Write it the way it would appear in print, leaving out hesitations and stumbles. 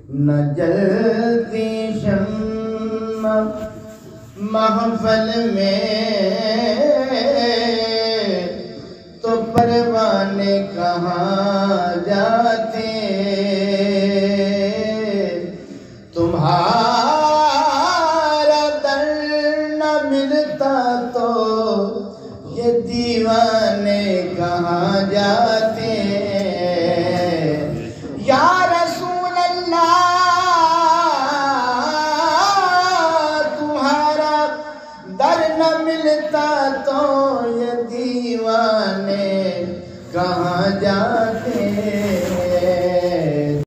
न जलती शम्मा महफल में तो परवाने कहाँ जाते